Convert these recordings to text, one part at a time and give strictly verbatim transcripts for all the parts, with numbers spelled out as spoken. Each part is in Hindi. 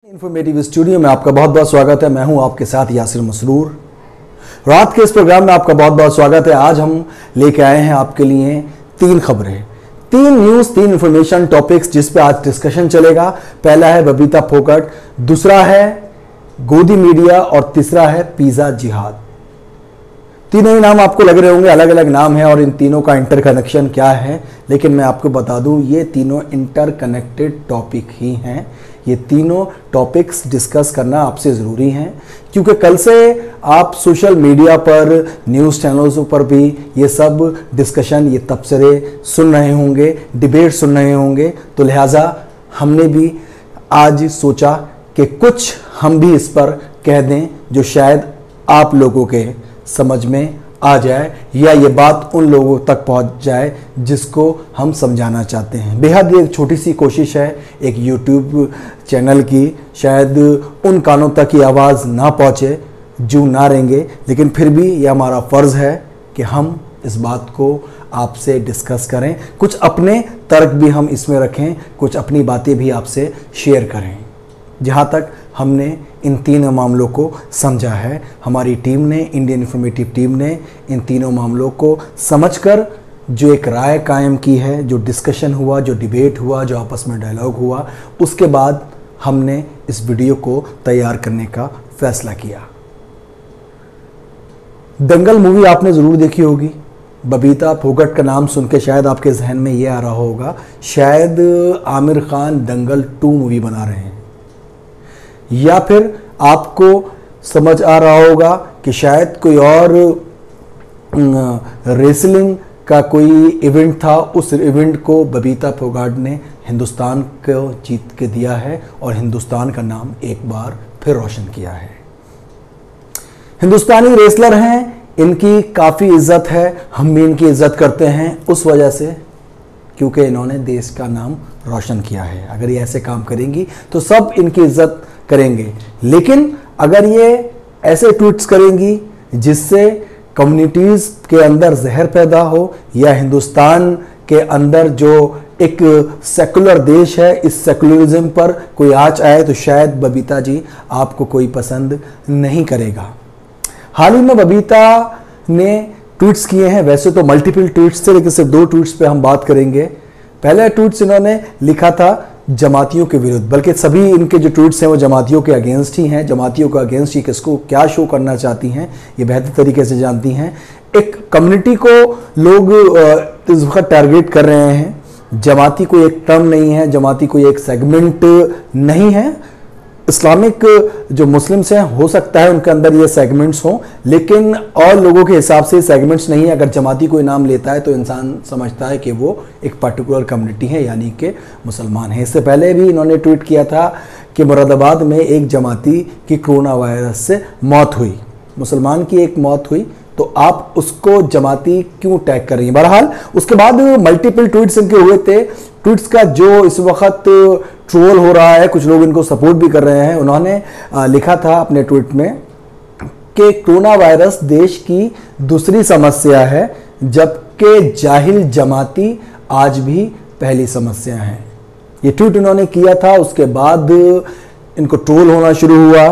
इन्फॉर्मेटिव स्टूडियो में आपका बहुत बहुत स्वागत है। मैं हूं आपके साथ यासिर मसरूर। रात के इस प्रोग्राम में आपका बहुत बहुत स्वागत है। आज हम लेके आए हैं आपके लिए तीन खबरें, तीन न्यूज़, तीन इन्फॉर्मेशन टॉपिक्स जिस पे आज डिस्कशन चलेगा। पहला है बबीता फोगाट, दूसरा है गोदी मीडिया और तीसरा है पिज़्ज़ा जिहाद। तीनों ही नाम आपको लग रहे होंगे, अलग अलग नाम है और इन तीनों का इंटर कनेक्शन क्या है, लेकिन मैं आपको बता दूं ये तीनों इंटर कनेक्टेड टॉपिक ही हैं। ये तीनों टॉपिक्स डिस्कस करना आपसे ज़रूरी हैं क्योंकि कल से आप सोशल मीडिया पर, न्यूज़ चैनल्स पर भी ये सब डिस्कशन, ये तबसरे सुन रहे होंगे, डिबेट सुन रहे होंगे। तो लिहाजा हमने भी आज सोचा कि कुछ हम भी इस पर कह दें जो शायद आप लोगों के समझ में आ जाए या ये बात उन लोगों तक पहुंच जाए जिसको हम समझाना चाहते हैं। बेहद एक छोटी सी कोशिश है एक यूट्यूब चैनल की, शायद उन कानों तक की आवाज़ ना पहुंचे जो ना रहेंगे, लेकिन फिर भी यह हमारा फ़र्ज़ है कि हम इस बात को आपसे डिस्कस करें, कुछ अपने तर्क भी हम इसमें रखें, कुछ अपनी बातें भी आपसे शेयर करें। जहाँ तक हमने इन तीनों मामलों को समझा है, हमारी टीम ने, इंडियन इन्फॉर्मेटिव टीम ने इन तीनों मामलों को समझकर जो एक राय कायम की है, जो डिस्कशन हुआ, जो डिबेट हुआ, जो आपस में डायलॉग हुआ, उसके बाद हमने इस वीडियो को तैयार करने का फैसला किया। दंगल मूवी आपने ज़रूर देखी होगी। बबीता फोगाट का नाम सुन के शायद आपके जहन में ये आ रहा होगा शायद आमिर खान दंगल टू मूवी बना रहे हैं, या फिर आपको समझ आ रहा होगा कि शायद कोई और रेसलिंग का कोई इवेंट था, उस इवेंट को बबीता फोगाट ने हिंदुस्तान को जीत के दिया है और हिंदुस्तान का नाम एक बार फिर रोशन किया है। हिंदुस्तानी रेसलर हैं, इनकी काफ़ी इज्जत है, हम भी इनकी इज्जत करते हैं उस वजह से क्योंकि इन्होंने देश का नाम रोशन किया है। अगर ये ऐसे काम करेंगी तो सब इनकी इज्जत करेंगे, लेकिन अगर ये ऐसे ट्वीट्स करेंगी जिससे कम्युनिटीज़ के अंदर जहर पैदा हो या हिंदुस्तान के अंदर जो एक सेकुलर देश है, इस सेकुलरिज्म पर कोई आँच आए तो शायद बबीता जी आपको कोई पसंद नहीं करेगा। हाल ही में बबीता ने ट्वीट्स किए हैं, वैसे तो मल्टीपल ट्वीट्स थे लेकिन सिर्फ दो ट्वीट्स पे हम बात करेंगे। पहला ट्वीट्स इन्होंने लिखा था जमातियों के विरुद्ध, बल्कि सभी इनके जो ट्वीट्स हैं वो जमातियों के अगेंस्ट ही हैं। जमातियों के अगेंस्ट ही किसको क्या शो करना चाहती हैं ये बेहतर तरीके से जानती हैं। एक कम्युनिटी को लोग इस वक्त टारगेट कर रहे हैं। जमाती कोई एक टर्म नहीं है, जमाती कोई एक सेगमेंट नहीं है। इस्लामिक जो मुस्लिम्स हैं हो सकता है उनके अंदर ये सेगमेंट्स हों, लेकिन और लोगों के हिसाब से सेगमेंट्स नहीं है। अगर जमाती कोई नाम लेता है तो इंसान समझता है कि वो एक पर्टिकुलर कम्युनिटी है, यानी कि मुसलमान है। इससे पहले भी इन्होंने ट्वीट किया था कि मुरादाबाद में एक जमाती की कोरोना वायरस से मौत हुई, मुसलमान की एक मौत हुई, तो आप उसको जमाती क्यों टैग कर रही हैं। बहरहाल उसके बाद मल्टीपल ट्वीट्स इनके हुए थे। ट्वीट्स का जो इस वक्त ट्रोल हो रहा है, कुछ लोग इनको सपोर्ट भी कर रहे हैं। उन्होंने लिखा था अपने ट्वीट में कि कोरोना वायरस देश की दूसरी समस्या है, जबकि जाहिल जमाती आज भी पहली समस्या है। ये ट्वीट उन्होंने किया था, उसके बाद इनको ट्रोल होना शुरू हुआ,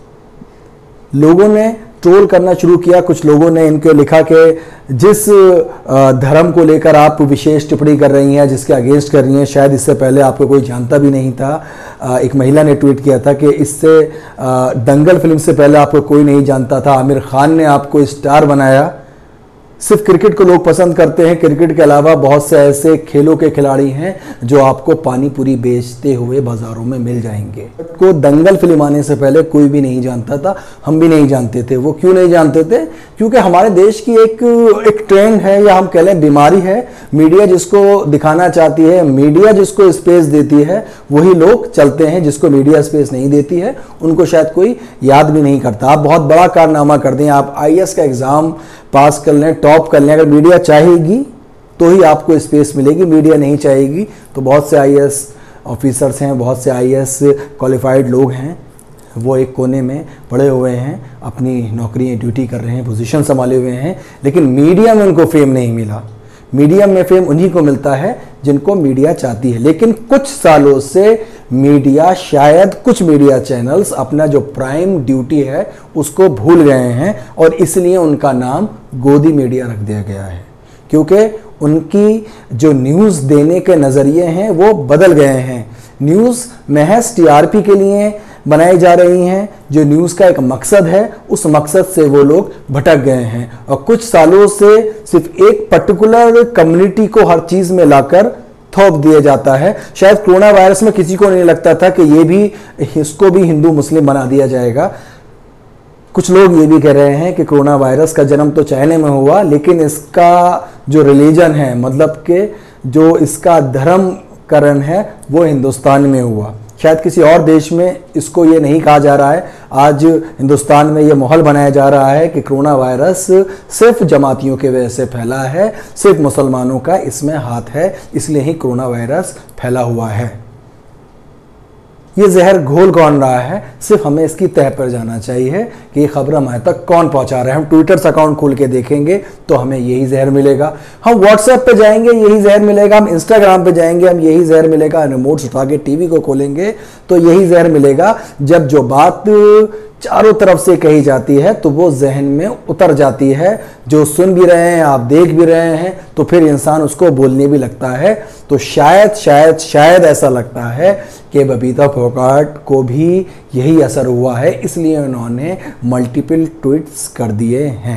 लोगों ने ट्रोल करना शुरू किया। कुछ लोगों ने इनके लिखा कि जिस धर्म को लेकर आप विशेष टिप्पणी कर रही हैं, जिसके अगेंस्ट कर रही हैं, शायद इससे पहले आपको कोई जानता भी नहीं था। एक महिला ने ट्वीट किया था कि इससे दंगल फिल्म से पहले आपको कोई नहीं जानता था, आमिर खान ने आपको स्टार बनाया। सिर्फ क्रिकेट को लोग पसंद करते हैं, क्रिकेट के अलावा बहुत से ऐसे खेलों के खिलाड़ी हैं जो आपको पानी पूरी बेचते हुए बाजारों में मिल जाएंगे। को दंगल फिल्म आने से पहले कोई भी नहीं जानता था, हम भी नहीं जानते थे। वो क्यों नहीं जानते थे? क्योंकि हमारे देश की एक एक ट्रेंड है या हम कह लें बीमारी है। मीडिया जिसको दिखाना चाहती है, मीडिया जिसको स्पेस देती है, वही लोग चलते हैं। जिसको मीडिया स्पेस नहीं देती है उनको शायद कोई याद भी नहीं करता। आप बहुत बड़ा कारनामा कर दें, आप आई ए एस का एग्ज़ाम पास कर लें, टॉप कर लें, अगर मीडिया चाहेगी तो ही आपको स्पेस मिलेगी, मीडिया नहीं चाहेगी तो बहुत से आई ए एस ऑफिसर्स हैं, बहुत से आई ए एस क्वालिफाइड लोग हैं, वो एक कोने में पड़े हुए हैं, अपनी नौकरी ड्यूटी कर रहे हैं, पोजीशन संभाले हुए हैं, लेकिन मीडिया में उनको फेम नहीं मिला। मीडिया में फेम उन्हीं को मिलता है जिनको मीडिया चाहती है। लेकिन कुछ सालों से मीडिया, शायद कुछ मीडिया चैनल्स अपना जो प्राइम ड्यूटी है उसको भूल गए हैं और इसलिए उनका नाम गोदी मीडिया रख दिया गया है, क्योंकि उनकी जो न्यूज़ देने के नज़रिए हैं वो बदल गए हैं। न्यूज़ महज टीआरपी के लिए बनाई जा रही हैं, जो न्यूज़ का एक मकसद है उस मकसद से वो लोग भटक गए हैं और कुछ सालों से सिर्फ एक पर्टिकुलर कम्युनिटी को हर चीज़ में लाकर थोप दिया जाता है। शायद कोरोना वायरस में किसी को नहीं लगता था कि ये भी, इसको भी हिंदू मुस्लिम बना दिया जाएगा। कुछ लोग ये भी कह रहे हैं कि कोरोना वायरस का जन्म तो चाइना में हुआ, लेकिन इसका जो रिलीजन है, मतलब कि जो इसका धर्मकरण है, वो हिंदुस्तान में हुआ। शायद किसी और देश में इसको ये नहीं कहा जा रहा है। आज हिंदुस्तान में ये माहौल बनाया जा रहा है कि कोरोना वायरस सिर्फ जमातियों की वजह से फैला है, सिर्फ मुसलमानों का इसमें हाथ है, इसलिए ही कोरोना वायरस फैला हुआ है। ये जहर घोल कौन रहा है, सिर्फ हमें इसकी तह पर जाना चाहिए कि ये खबर हमारे तक कौन पहुंचा रहा है। हम ट्विटर से अकाउंट खोल के देखेंगे तो हमें यही जहर मिलेगा, हम व्हाट्सएप पे जाएंगे यही जहर मिलेगा, हम इंस्टाग्राम पे जाएंगे हम यही जहर मिलेगा, रिमोट उठा के टीवी को खोलेंगे तो यही जहर मिलेगा। जब जो बात चारों तरफ से कही जाती है तो वो जहन में उतर जाती है, जो सुन भी रहे हैं, आप देख भी रहे हैं, तो फिर इंसान उसको बोलने भी लगता है। तो शायद शायद शायद ऐसा लगता है कि बबीता फोगाट को भी यही असर हुआ है, इसलिए उन्होंने मल्टीपल ट्वीट्स कर दिए हैं।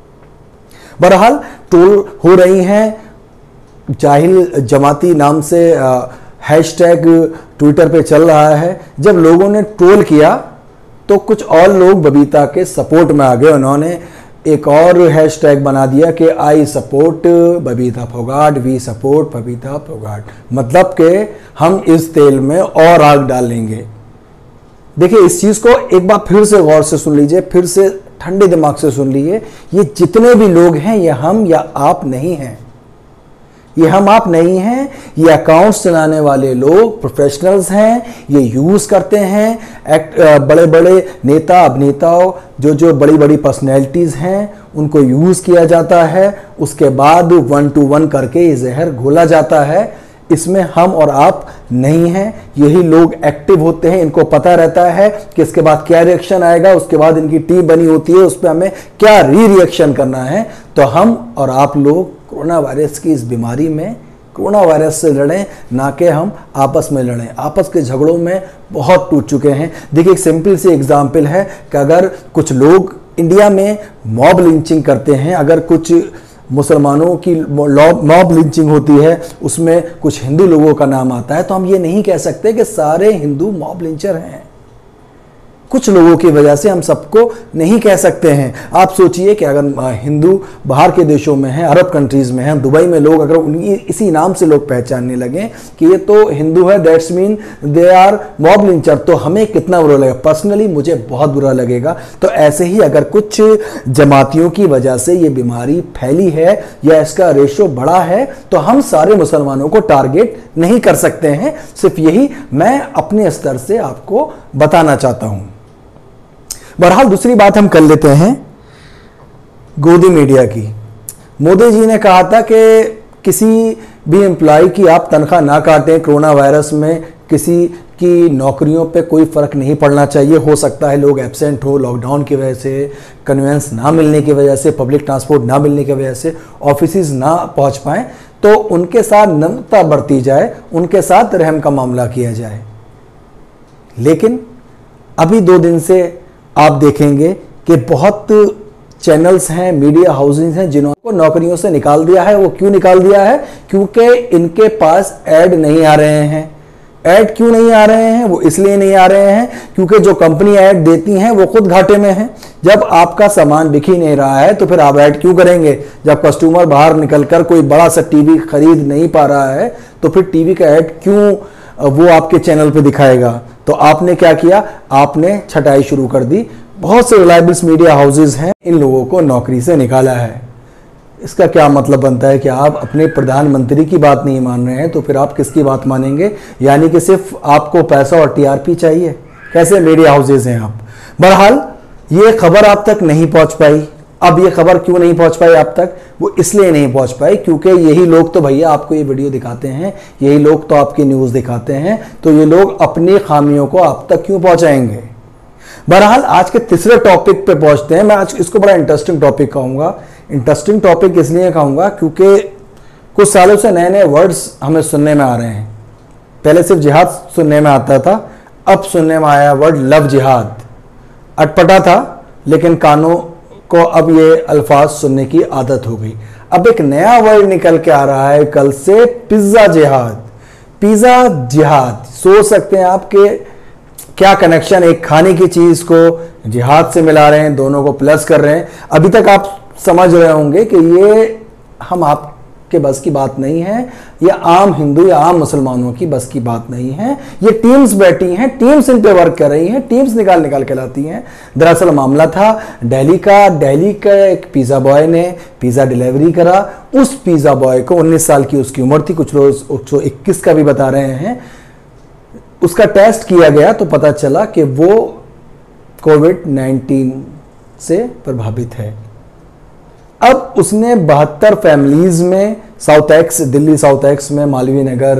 बहरहाल ट्रोल हो रही हैं, जाहिल जमाती नाम से हैशटैग ट्विटर पे चल रहा है। जब लोगों ने ट्रोल किया तो कुछ और लोग बबीता के सपोर्ट में आ गए, उन्होंने एक और हैशटैग बना दिया कि I support Babita Phogat, we support Babita Phogat, मतलब कि हम इस तेल में और आग डालेंगे। देखिए, इस चीज़ को एक बार फिर से गौर से सुन लीजिए, फिर से ठंडे दिमाग से सुन लीजिए। ये जितने भी लोग हैं, ये हम या आप नहीं हैं, ये हम आप नहीं हैं, ये अकाउंट्स चलाने वाले लोग प्रोफेशनल्स हैं, ये यूज़ करते हैं। एक्ट बड़े बड़े नेता अभिनेताओं, जो जो बड़ी बड़ी पर्सनैलिटीज़ हैं, उनको यूज़ किया जाता है, उसके बाद वन टू वन करके ये जहर घोला जाता है। इसमें हम और आप नहीं हैं, यही लोग एक्टिव होते हैं, इनको पता रहता है कि इसके बाद क्या रिएक्शन आएगा, उसके बाद इनकी टीम बनी होती है, उस पर हमें क्या री रिएक्शन करना है। तो हम और आप लोग कोरोना वायरस की इस बीमारी में कोरोना वायरस से लड़ें, ना कि हम आपस में लड़ें। आपस के झगड़ों में बहुत टूट चुके हैं। देखिए, एक सिंपल सी एग्जाम्पल है कि अगर कुछ लोग इंडिया में मॉब लिंचिंग करते हैं, अगर कुछ मुसलमानों की मॉब लिंचिंग होती है, उसमें कुछ हिंदू लोगों का नाम आता है, तो हम ये नहीं कह सकते कि सारे हिंदू मॉब लिंचर हैं। कुछ लोगों की वजह से हम सबको नहीं कह सकते हैं। आप सोचिए कि अगर हिंदू बाहर के देशों में हैं, अरब कंट्रीज़ में हैं, दुबई में लोग अगर उनकी इसी नाम से लोग पहचानने लगें कि ये तो हिंदू है, that's mean they are mob lyncher, तो हमें कितना बुरा लगेगा। पर्सनली मुझे बहुत बुरा लगेगा। तो ऐसे ही अगर कुछ जमातियों की वजह से ये बीमारी फैली है या इसका रेशो बढ़ा है, तो हम सारे मुसलमानों को टारगेट नहीं कर सकते हैं। सिर्फ यही मैं अपने स्तर से आपको बताना चाहता हूँ। बहरहाल दूसरी बात हम कर लेते हैं गोदी मीडिया की। मोदी जी ने कहा था कि किसी भी एम्प्लॉय की आप तनख्वाह ना काटें, कोरोना वायरस में किसी की नौकरियों पे कोई फ़र्क नहीं पड़ना चाहिए। हो सकता है लोग एब्सेंट हो, लॉकडाउन की वजह से, कन्वेंस ना मिलने की वजह से, पब्लिक ट्रांसपोर्ट ना मिलने की वजह से ऑफिसेज ना पहुंच पाएँ, तो उनके साथ नम्रता बरती जाए, उनके साथ रहम का मामला किया जाए। लेकिन अभी दो दिन से आप देखेंगे कि बहुत चैनल्स हैं, मीडिया हाउसेस हैं, जिन्होंने नौकरियों से निकाल दिया है। वो क्यों निकाल दिया है? क्योंकि इनके पास ऐड नहीं आ रहे हैं। ऐड क्यों नहीं आ रहे हैं? वो इसलिए नहीं आ रहे हैं क्योंकि जो कंपनी ऐड देती हैं वो खुद घाटे में है। जब आपका सामान बिक ही नहीं रहा है तो फिर आप ऐड क्यों करेंगे? जब कस्टमर बाहर निकलकर कोई बड़ा सा टीवी खरीद नहीं पा रहा है तो फिर टीवी का ऐड क्यों वो आपके चैनल पे दिखाएगा? तो आपने क्या किया? आपने छटाई शुरू कर दी। बहुत से रिलायबल्स मीडिया हाउसेस हैं, इन लोगों को नौकरी से निकाला है। इसका क्या मतलब बनता है कि आप अपने प्रधानमंत्री की बात नहीं मान रहे हैं तो फिर आप किसकी बात मानेंगे? यानी कि सिर्फ आपको पैसा और टीआरपी चाहिए। कैसे मीडिया हाउसेस हैं आप? बहरहाल ये खबर आप तक नहीं पहुंच पाई, अब ये खबर क्यों नहीं पहुंच पाई आप तक? वो इसलिए नहीं पहुंच पाई क्योंकि यही लोग तो भैया आपको ये वीडियो दिखाते हैं, यही लोग तो आपकी न्यूज़ दिखाते हैं, तो ये लोग अपनी खामियों को आप तक क्यों पहुंचाएंगे? बहरहाल आज के तीसरे टॉपिक पे पहुंचते हैं। मैं आज इसको बड़ा इंटरेस्टिंग टॉपिक कहूँगा। इंटरेस्टिंग टॉपिक इसलिए कहूँगा क्योंकि कुछ सालों से नए नए वर्ड्स हमें सुनने में आ रहे हैं। पहले सिर्फ जिहाद सुनने में आता था, अब सुनने में आया वर्ड लव जिहाद। अटपटा था लेकिन कानों को अब ये अल्फाज सुनने की आदत हो गई। अब एक नया वर्ड निकल के आ रहा है कल से, पिज्जा जिहाद। पिज्जा जिहाद, सोच सकते हैं आप कि क्या कनेक्शन, एक खाने की चीज को जिहाद से मिला रहे हैं, दोनों को प्लस कर रहे हैं। अभी तक आप समझ रहे होंगे कि ये हम आपके बस की बात नहीं है, ये आम हिंदू या आम मुसलमानों की बस की बात नहीं है। ये टीम्स बैठी हैं, टीम्स इन पे वर्क कर रही हैं, टीम्स निकाल निकाल के लाती हैं। दरअसल मामला था दिल्ली का। दिल्ली का एक पिज़्ज़ा बॉय ने पिज़्ज़ा डिलीवरी करा। उस पिज़्ज़ा बॉय को उन्नीस साल की उसकी उम्र थी, कुछ लोग इक्कीस का भी बता रहे हैं। उसका टेस्ट किया गया तो पता चला कि वो कोविड नाइन्टीन से प्रभावित है। अब उसने बहत्तर फैमिलीज में South Ex, Delhi South Ex में, मालवीय नगर,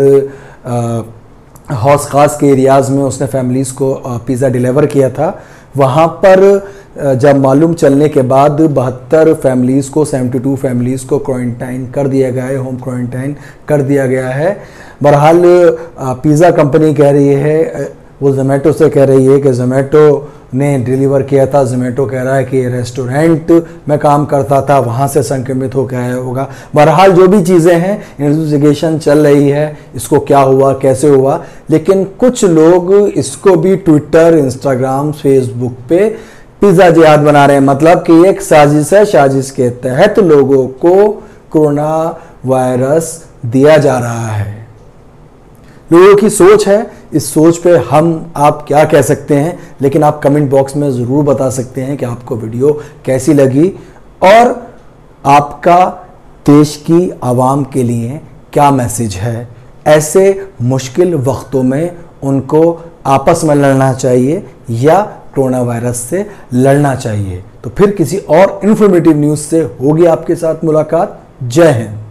हौस खास के एरियाज़ में उसने फैमिलीज़ को पिज़्ज़ा डिलीवर किया था। वहाँ पर जब मालूम चलने के बाद बहत्तर फैमिलीज़ को, बहत्तर फैमिलीज़ को क्वारंटाइन कर दिया गया है, होम क्वारंटाइन कर दिया गया है। बहरहाल पिज़्ज़ा कंपनी कह रही है, वो जोमेटो से कह रही है कि जोमेटो ने डिलीवर किया था। जोमेटो कह रहा है कि रेस्टोरेंट में काम करता था, वहाँ से संक्रमित हो गया होगा। बहरहाल जो भी चीज़ें हैं, इन्वेस्टिगेशन चल रही है, इसको क्या हुआ, कैसे हुआ। लेकिन कुछ लोग इसको भी ट्विटर, इंस्टाग्राम, फेसबुक पे पिज़्ज़ा जिहाद बना रहे हैं। मतलब कि एक साजिश है, साजिश के तहत लोगों को कोरोना वायरस दिया जा रहा है। लोगों की सोच है, इस सोच पे हम आप क्या कह सकते हैं, लेकिन आप कमेंट बॉक्स में ज़रूर बता सकते हैं कि आपको वीडियो कैसी लगी और आपका देश की आवाम के लिए क्या मैसेज है। ऐसे मुश्किल वक्तों में उनको आपस में लड़ना चाहिए या कोरोना वायरस से लड़ना चाहिए। तो फिर किसी और इन्फॉर्मेटिव न्यूज़ से होगी आपके साथ मुलाकात। जय हिंद।